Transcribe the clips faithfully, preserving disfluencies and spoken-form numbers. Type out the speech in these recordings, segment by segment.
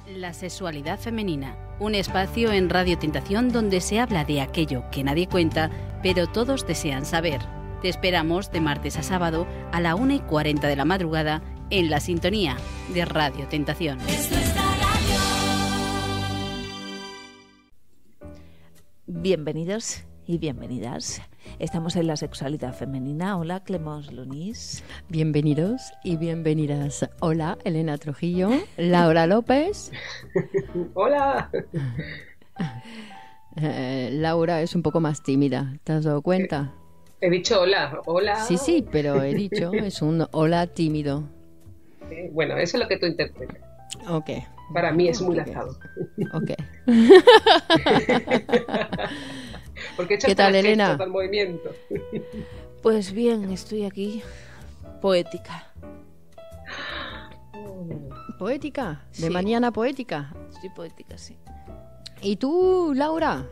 La sexualidad femenina, un espacio en Radio Tentación donde se habla de aquello que nadie cuenta, pero todos desean saber. Te esperamos de martes a sábado a la una y cuarenta de la madrugada en la sintonía de Radio Tentación. Bienvenidos y bienvenidas. Estamos en la sexualidad femenina. Hola, Clemence Lunis. Bienvenidos y bienvenidas. Hola, Elena Trujillo. Laura López. Hola. Eh, Laura es un poco más tímida. ¿Te has dado cuenta? He dicho hola, hola. Sí, sí, pero he dicho, es un hola tímido. Eh, bueno, eso es lo que tú interpretas. Ok. Para mí es muy okay. lanzado. Ok. Porque ¿Qué tal, Elena? Al movimiento. Pues bien, estoy aquí. Poética. ¿Poética? ¿De Sí. mañana poética? Estoy poética, sí. ¿Y tú, Laura?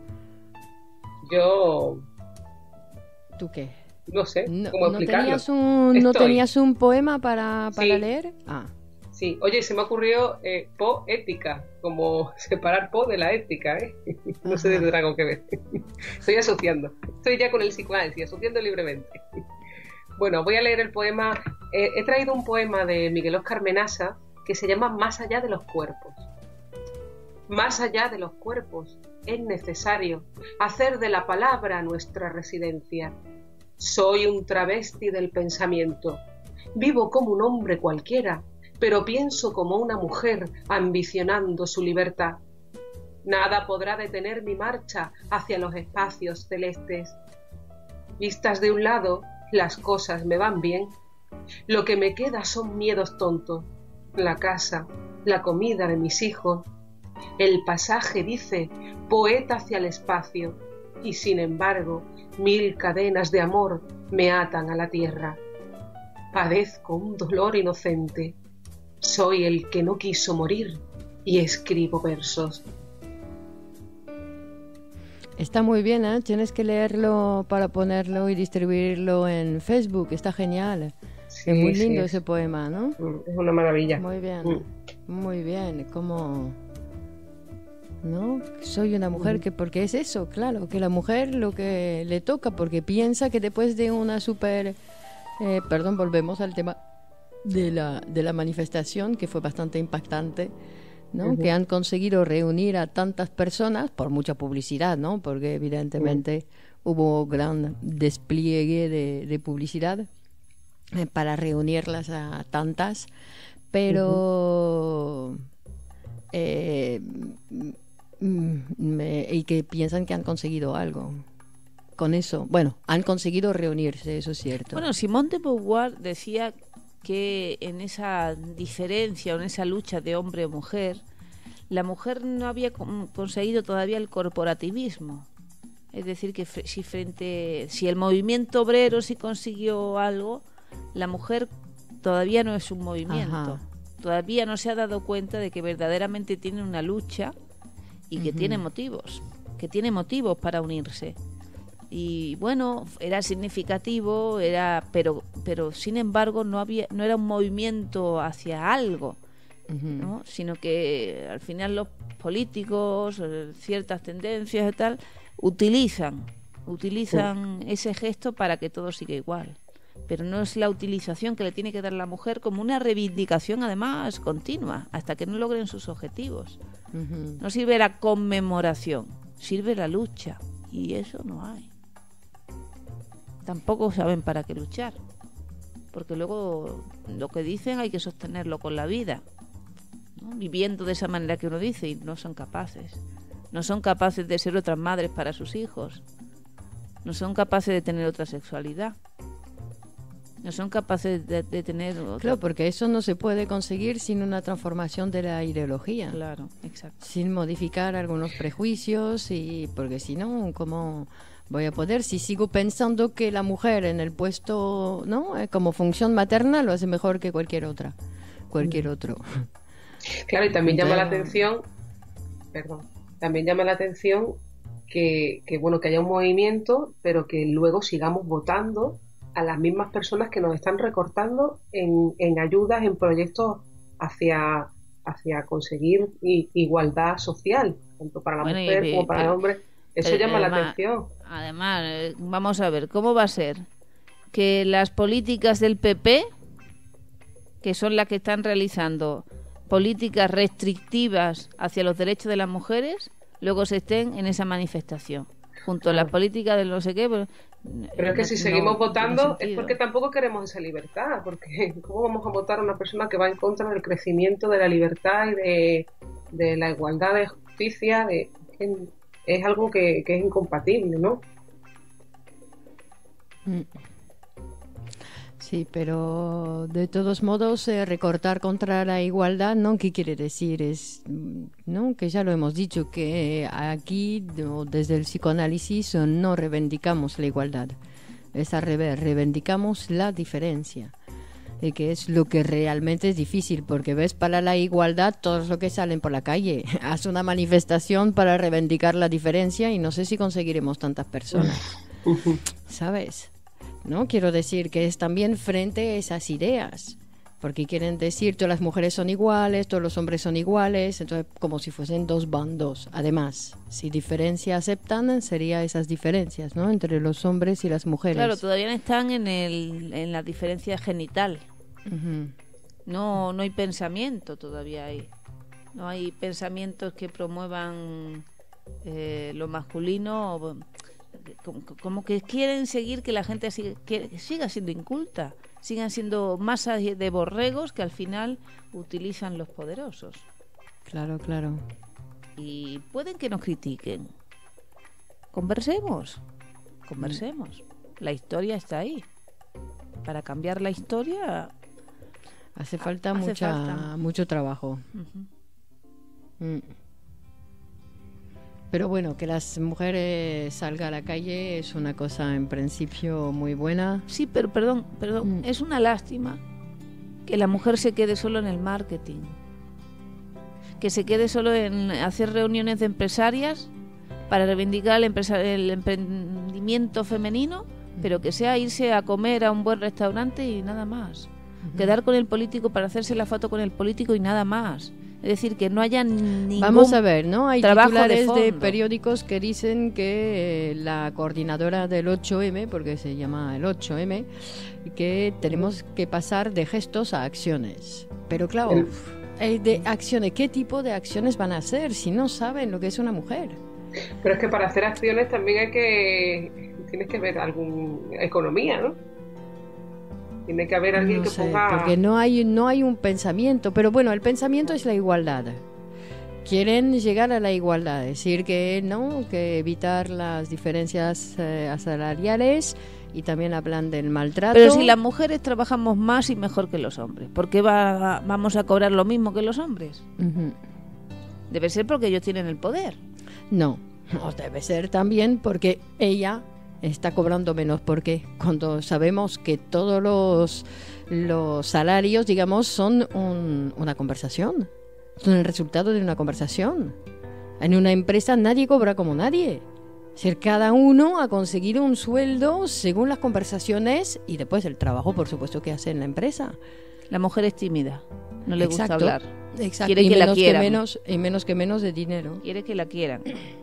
Yo... ¿Tú qué? No sé ¿No, cómo ¿no explicarlo. tenías un, ¿No Estoy. tenías un poema para, para Sí. leer? Ah. Sí, oye, se me ocurrió eh, poética, como separar po de la ética, ¿eh? No Ajá. sé si tendrá algo que ver. Estoy asociando. Estoy ya con el psicoanálisis, asociando libremente. Bueno, voy a leer el poema. Eh, he traído un poema de Miguel Óscar Menasa que se llama Más allá de los cuerpos. Más allá de los cuerpos es necesario hacer de la palabra nuestra residencia. Soy un travesti del pensamiento. Vivo como un hombre cualquiera, pero pienso como una mujer ambicionando su libertad. Nada podrá detener mi marcha hacia los espacios celestes. Vistas de un lado, las cosas me van bien. Lo que me queda son miedos tontos. La casa, la comida de mis hijos. El pasaje dice poeta hacia el espacio, y sin embargo, mil cadenas de amor me atan a la tierra. Padezco un dolor inocente. Soy el que no quiso morir y escribo versos. Está muy bien, ¿eh? Tienes que leerlo para ponerlo y distribuirlo en Facebook. Está genial. Sí, es muy sí, lindo es. ese poema, ¿no? Es una maravilla. Muy bien, Mm. muy bien. Como, ¿no? Soy una mujer que, porque es eso, claro, que la mujer lo que le toca, porque piensa que después de una super, eh, perdón, volvemos al tema de la de la manifestación que fue bastante impactante, ¿no? Uh-huh. Que han conseguido reunir a tantas personas por mucha publicidad, ¿no? Porque evidentemente uh-huh. hubo gran despliegue de, de publicidad eh, para reunirlas a tantas, pero uh-huh. eh, me, y que piensan que han conseguido algo con eso. Bueno, han conseguido reunirse, eso es cierto. Bueno, Simone de Beauvoir decía que en esa diferencia o en esa lucha de hombre o mujer, la mujer no había conseguido todavía el corporativismo. Es decir, que si frente si el movimiento obrero sí consiguió algo, la mujer todavía no es un movimiento. Ajá. Todavía no se ha dado cuenta de que verdaderamente tiene una lucha y que uh-huh. tiene motivos, que tiene motivos para unirse. Y bueno, era significativo, era pero pero sin embargo no había no era un movimiento hacia algo, uh-huh. ¿no? Sino que al final los políticos, ciertas tendencias y tal utilizan utilizan uh-huh. ese gesto para que todo siga igual, pero no es la utilización que le tiene que dar la mujer como una reivindicación además continua hasta que no logren sus objetivos. Uh-huh. No sirve la conmemoración, sirve la lucha, y eso no hay. Tampoco saben para qué luchar, porque luego lo que dicen hay que sostenerlo con la vida, ¿no? Viviendo de esa manera que uno dice, y no son capaces. No son capaces de ser otras madres para sus hijos. No son capaces de tener otra sexualidad. No son capaces de, de tener otra... Claro, porque eso no se puede conseguir sin una transformación de la ideología. Claro, exacto. Sin modificar algunos prejuicios, y porque si no, ¿cómo voy a poder? Si sigo pensando que la mujer en el puesto, ¿no?, como función materna lo hace mejor que cualquier otra, cualquier otro. Claro, y también Entonces, llama la atención, perdón, también llama la atención que, que bueno, que haya un movimiento, pero que luego sigamos votando a las mismas personas que nos están recortando en, en ayudas, en proyectos hacia hacia conseguir i- igualdad social, tanto para la Bueno, y- mujer y- como para pero- el hombre. Eso pero llama la además- atención. Además, eh, vamos a ver, ¿cómo va a ser? Que las políticas del P P, que son las que están realizando políticas restrictivas hacia los derechos de las mujeres, luego se estén en esa manifestación, junto a las políticas de no sé qué. Pero, Pero es que no- si no- seguimos no votando tiene es sentido. porque tampoco queremos esa libertad, porque ¿cómo vamos a votar a una persona que va en contra del crecimiento de la libertad y de, de la igualdad de justicia? De, es algo que, que es incompatible, ¿no? Mm. Sí, pero de todos modos eh, recortar contra la igualdad, ¿no? ¿Qué quiere decir? Es, mm, ¿no? Que ya lo hemos dicho, que aquí no, desde el psicoanálisis no reivindicamos la igualdad, es al revés, reivindicamos la diferencia, y que es lo que realmente es difícil, porque ves, para la igualdad todos los que salen por la calle, haz una manifestación para reivindicar la diferencia y no sé si conseguiremos tantas personas, ¿sabes? No, quiero decir que es también frente a esas ideas, porque quieren decir todas las mujeres son iguales, todos los hombres son iguales, entonces como si fuesen dos bandos. Además, si diferencia aceptan, sería esas diferencias, ¿no? Entre los hombres y las mujeres. Claro, todavía están en, el, en la diferencia genital. Ujú. No, no hay pensamiento todavía ahí. No hay pensamientos que promuevan eh, lo masculino. o- Como, como que quieren seguir que la gente siga, que siga siendo inculta, sigan siendo masas de borregos que al final utilizan los poderosos. Claro, claro. Y pueden que nos critiquen. Conversemos, conversemos. La historia está ahí. Para cambiar la historia, Hace falta, Hace mucha, falta. mucho trabajo. ujú. Mm. Pero bueno, que las mujeres salgan a la calle es una cosa en principio muy buena. Sí, pero perdón, perdón, Mm. es una lástima que la mujer se quede solo en el marketing, que se quede solo en hacer reuniones de empresarias para reivindicar el, empresa- el emprendimiento femenino, pero que sea irse a comer a un buen restaurante y nada más. Quedar con el político para hacerse la foto con el político y nada más. Es decir, que no haya ningún Vamos a ver, ¿no? Hay trabajo titulares de de, fondo. periódicos que dicen que eh, la coordinadora del ocho eme, porque se llama el ocho eme, que tenemos que pasar de gestos a acciones. Pero claro, El- eh, de acciones, ¿qué tipo de acciones van a hacer si no saben lo que es una mujer? Pero es que para hacer acciones también hay que... Tienes que ver alguna economía, ¿no? Tiene que haber alguien No que sé, ponga... porque no hay, no hay un pensamiento, pero bueno, el pensamiento es la igualdad. Quieren llegar a la igualdad, decir que no, que evitar las diferencias eh, salariales y también hablan del maltrato. Pero si las mujeres trabajamos más y mejor que los hombres, ¿por qué va, vamos a cobrar lo mismo que los hombres? Ujú. Debe ser porque ellos tienen el poder. No, no debe ser también porque ella está cobrando menos, porque cuando sabemos que todos los, los salarios, digamos, son un- una conversación, son el resultado de una conversación. En una empresa nadie cobra como nadie. Es decir, cada uno ha conseguido un sueldo según las conversaciones y después el trabajo, por supuesto, que hace en la empresa. La mujer es tímida, no le gusta Exacto. hablar. Exacto. Quiere y que la menos que quieran. menos y menos que menos de dinero. Quiere que la quieran.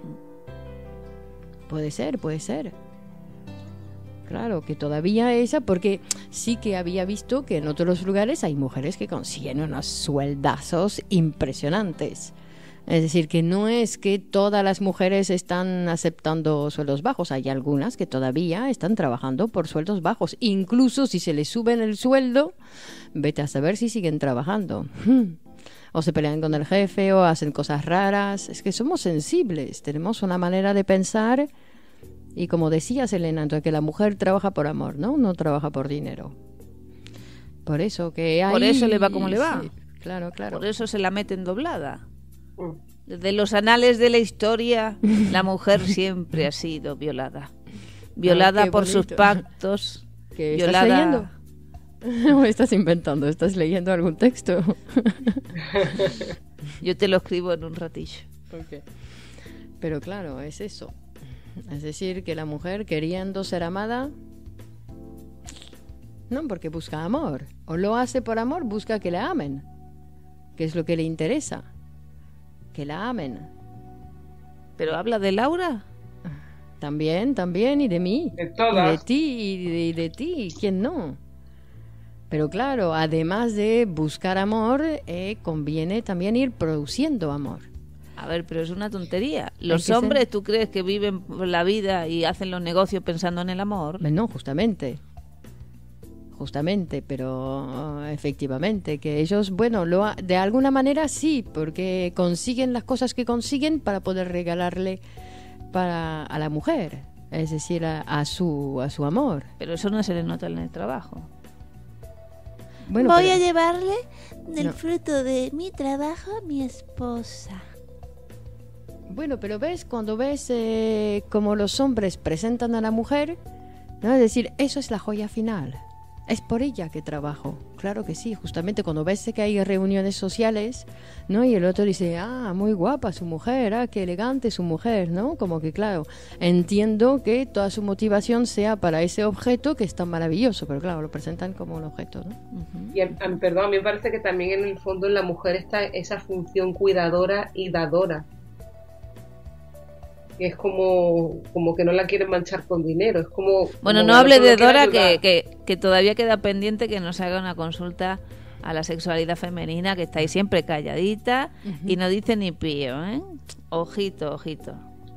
Puede ser, puede ser. Claro, que todavía ella, porque sí que había visto que en otros lugares hay mujeres que consiguen unos sueldazos impresionantes. Es decir, que no es que todas las mujeres están aceptando sueldos bajos, hay algunas que todavía están trabajando por sueldos bajos. Incluso si se les suben el sueldo, vete a saber si siguen trabajando. O se pelean con el jefe o hacen cosas raras. Es que somos sensibles, tenemos una manera de pensar. Y como decías, Elena, entonces que la mujer trabaja por amor, ¿no? No trabaja por dinero. Por eso que hay... Por eso le va como le va. Sí, claro, claro. Por eso se la meten doblada. Mm. Desde los anales de la historia, la mujer siempre ha sido violada. Violada qué por sus bonito. pactos. ¿Qué violada... estás leyendo? ¿O estás inventando? ¿Estás leyendo algún texto? Yo te lo escribo en un ratillo. Pero claro, es eso. Es decir, que la mujer queriendo ser amada, no, porque busca amor. O lo hace por amor, busca que la amen. que es lo que le interesa, que la amen. ¿Pero habla de Laura? También, también, y de mí. De todas. Y de ti, y de, y de ti, ¿quién no? Pero claro, además de buscar amor, eh, conviene también ir produciendo amor. A ver, pero es una tontería. Los que hombres, ser- ¿tú crees que viven la vida y hacen los negocios pensando en el amor? No, justamente. Justamente, pero uh, efectivamente, que ellos, bueno, lo ha- de alguna manera sí, porque consiguen las cosas que consiguen para poder regalarle para, a la mujer, es decir, a, a su, a su amor. Pero eso no se le nota en el trabajo. Bueno, Voy pero- a llevarle del No. fruto de mi trabajo a mi esposa. Bueno, pero ves, cuando ves eh, como los hombres presentan a la mujer, ¿no? Es decir, eso es la joya final. Es por ella que trabajo. Claro que sí, justamente cuando ves que hay reuniones sociales, ¿no? Y el otro dice, ah, muy guapa su mujer, ah, qué elegante su mujer, ¿no? Como que claro, entiendo que toda su motivación sea para ese objeto que es tan maravilloso, pero claro, lo presentan como un objeto, ¿no? Y a- a- perdón, a mí me parece que también en el fondo en la mujer está esa función cuidadora y dadora. Que es como, como que no la quieren manchar con dinero. Es como. Bueno, como no hable otro de lo quiere Dora, que, ayudar. que, que todavía queda pendiente que nos haga una consulta a la sexualidad femenina, que estáis siempre calladita y no dice ni pío, ¿eh? Ojito, ojito.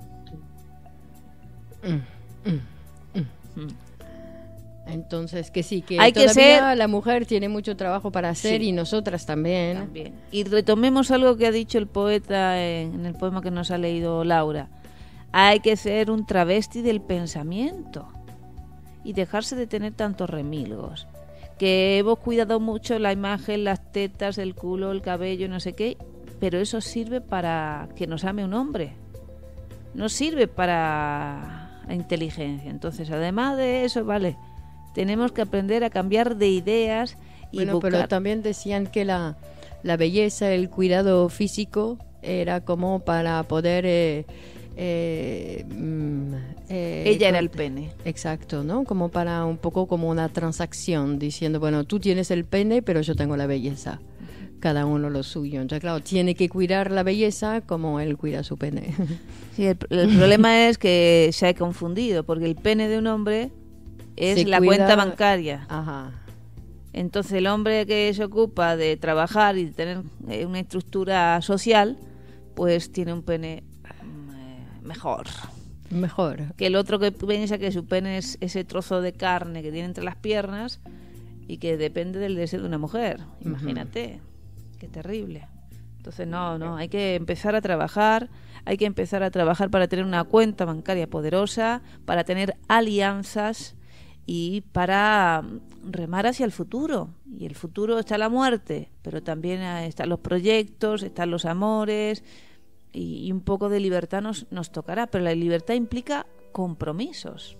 Entonces, que sí, que Hay que todavía ser- la mujer tiene mucho trabajo para hacer Sí. y nosotras también. También. Y retomemos algo que ha dicho el poeta en, en el poema que nos ha leído Laura. Hay que ser un travesti del pensamiento y dejarse de tener tantos remilgos. Que hemos cuidado mucho la imagen, las tetas, el culo, el cabello, no sé qué, pero eso sirve para que nos ame un hombre. No sirve para la inteligencia. Entonces, además de eso, vale, tenemos que aprender a cambiar de ideas y Bueno, buscar... pero también decían que la, la belleza, el cuidado físico era como para poder... eh, eh, mm, eh, Ella era con- el pene. Exacto, ¿no? Como para un poco como una transacción, diciendo, bueno, tú tienes el pene, pero yo tengo la belleza. Cada uno lo suyo. Entonces, claro, tiene que cuidar la belleza como él cuida su pene. Sí, el, el problema es que se ha confundido, porque el pene de un hombre es Se la cuida- cuenta bancaria. Ajá. Entonces el hombre que se ocupa de trabajar y de tener eh, una estructura social, pues tiene un pene mm, eh, mejor. Mejor. Que el otro que piensa que su pene es ese trozo de carne que tiene entre las piernas y que depende del deseo de una mujer. Imagínate, qué terrible. Entonces no, no, hay que empezar a trabajar, hay que empezar a trabajar para tener una cuenta bancaria poderosa, para tener alianzas y para remar hacia el futuro. Y el futuro está la muerte, pero también están los proyectos, están los amores y, y un poco de libertad nos, nos tocará, pero la libertad implica compromisos.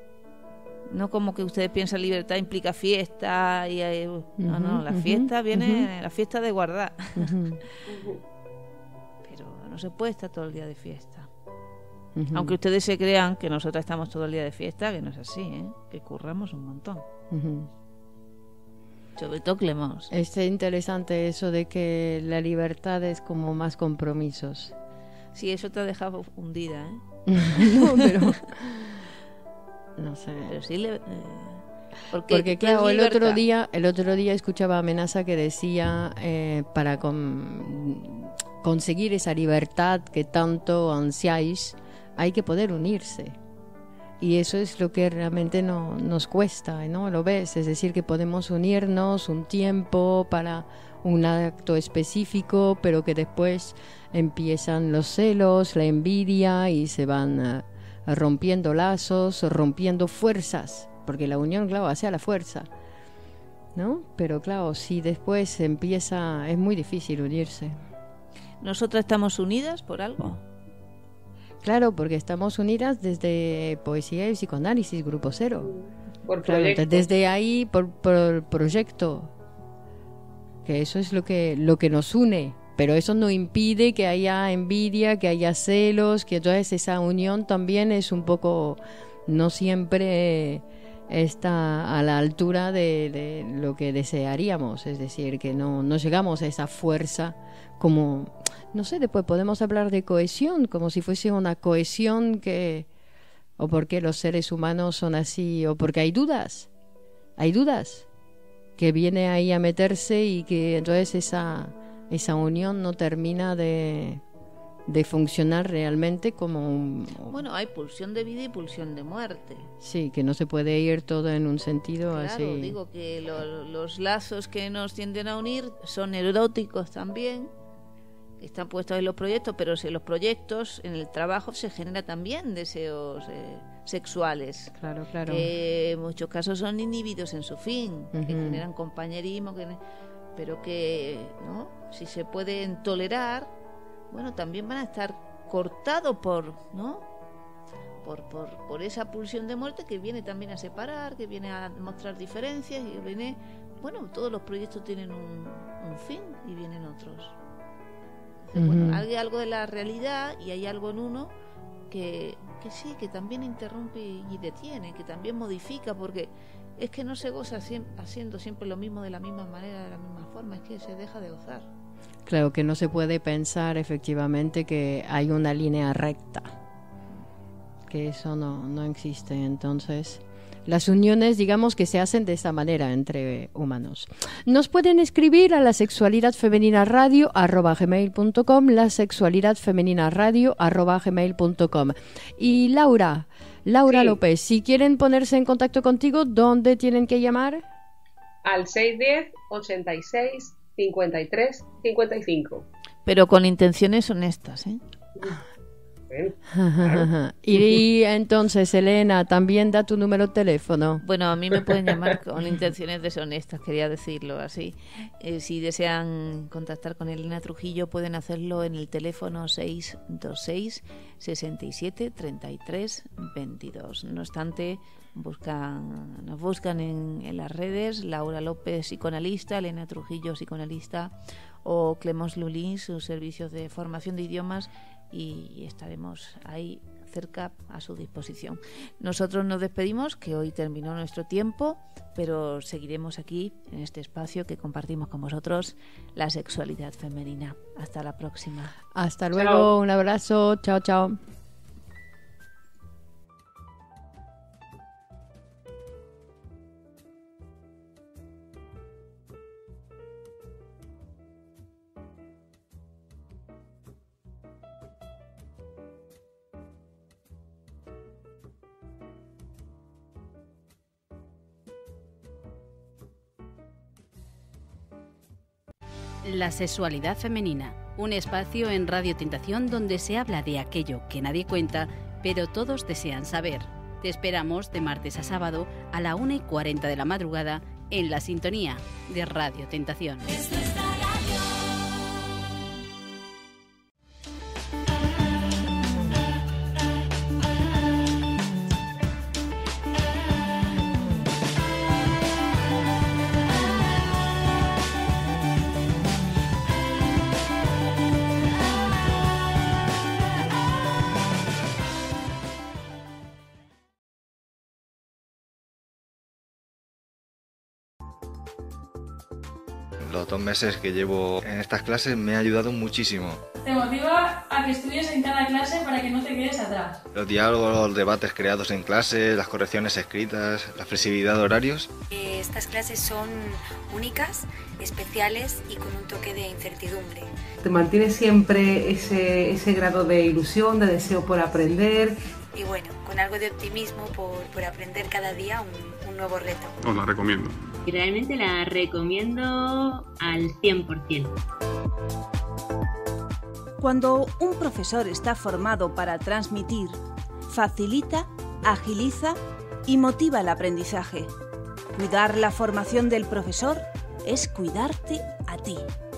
No como que ustedes piensan libertad implica fiesta y eh, no, no, la ujú, fiesta viene, ujú. la fiesta de guardar. Ujú, Pero no se puede estar todo el día de fiesta. ujú, Aunque ustedes se crean que nosotros estamos todo el día de fiesta, que no es así, ¿eh? Que curramos un montón. ujú. Sobre todo Clemons. Es interesante eso de que la libertad es como más compromisos. Sí, eso te ha dejado hundida, ¿eh? No, pero... No sé. Pero sí le... eh, porque, Porque ¿qué es claro, el otro libertad? día, el otro día escuchaba Amenaza que decía eh, para con- conseguir esa libertad que tanto ansiáis, hay que poder unirse. Y eso es lo que realmente no, nos cuesta, ¿no? Lo ves, es decir, que podemos unirnos un tiempo para un acto específico, pero que después empiezan los celos, la envidia y se van eh, rompiendo lazos, rompiendo fuerzas, porque la unión, claro, hace a la fuerza, ¿no? Pero claro, si después empieza, es muy difícil unirse. ¿Nosotras estamos unidas por algo? Claro, porque estamos unidas desde Poesía y Psicoanálisis, Grupo Cero. Por Claro, proyecto. desde ahí, por, por proyecto, que eso es lo que, lo que nos une, pero eso no impide que haya envidia, que haya celos, que entonces esa unión también es un poco, no siempre está a la altura de, de lo que desearíamos, es decir, que no, no llegamos a esa fuerza como, no sé, después podemos hablar de cohesión, como si fuese una cohesión que, o porque los seres humanos son así, o porque hay dudas, hay dudas, que viene ahí a meterse y que entonces esa, esa unión no termina de... de funcionar realmente como un... Bueno, hay pulsión de vida y pulsión de muerte. Sí, que no se puede ir todo en un sentido claro, así. Digo que lo, los lazos que nos tienden a unir son eróticos también, que están puestos en los proyectos, pero si en los proyectos, en el trabajo, se genera también deseos eh, sexuales. Claro, claro. Que en muchos casos son inhibidos en su fin, Uh-huh. que generan compañerismo, que, pero que, ¿no? Si se pueden tolerar, bueno, también van a estar cortados por, ¿no? Por, por, por esa pulsión de muerte que viene también a separar, que viene a mostrar diferencias y que viene, bueno, todos los proyectos tienen un, un fin y vienen otros. Entonces, Uh-huh. bueno, hay algo de la realidad y hay algo en uno que, que sí, que también interrumpe y detiene, que también modifica, porque es que no se goza siempre, haciendo siempre lo mismo de la misma manera, de la misma forma, es que se deja de gozar. Claro, que no se puede pensar efectivamente que hay una línea recta, que eso no, no existe. Entonces, las uniones, digamos que se hacen de esta manera entre humanos. Nos pueden escribir a la sexualidad femenina radio arroba gmail punto com, la sexualidad femenina radio arroba gmail punto com. Y Laura, Laura Sí. López, si quieren ponerse en contacto contigo, ¿dónde tienen que llamar? Al seis diez, ochenta y seis, cincuenta y tres, cincuenta y cinco. Pero con intenciones honestas, ¿eh? Bueno, y, y entonces, Elena, también da tu número de teléfono. Bueno, a mí me pueden llamar con intenciones deshonestas, quería decirlo así. Eh, si desean contactar con Elena Trujillo, pueden hacerlo en el teléfono seis dos seis, sesenta y siete, treinta y tres, veintidós. No obstante, buscan, nos buscan en, en las redes, Laura López, psicoanalista, Elena Trujillo, psicoanalista, o Clemence Lulín, sus servicios de formación de idiomas, y estaremos ahí cerca a su disposición. Nosotros nos despedimos, que hoy terminó nuestro tiempo, pero seguiremos aquí en este espacio que compartimos con vosotros, la sexualidad femenina. Hasta la próxima. Hasta luego, Chao. un abrazo, chao, chao. La sexualidad femenina, un espacio en Radio Tentación donde se habla de aquello que nadie cuenta, pero todos desean saber. Te esperamos de martes a sábado a la una y cuarenta de la madrugada en la sintonía de Radio Tentación. Los dos meses que llevo en estas clases me ha ayudado muchísimo. Te motiva a que estudies en cada clase para que no te quedes atrás. Los diálogos, los debates creados en clase, las correcciones escritas, la flexibilidad de horarios. Eh, Estas clases son únicas, especiales y con un toque de incertidumbre. Te mantiene siempre ese, ese grado de ilusión, de deseo por aprender. Y bueno, con algo de optimismo por, por aprender cada día un, un nuevo reto. Os la recomiendo. Y realmente la recomiendo al cien por ciento. Cuando un profesor está formado para transmitir, facilita, agiliza y motiva el aprendizaje. Cuidar la formación del profesor es cuidarte a ti.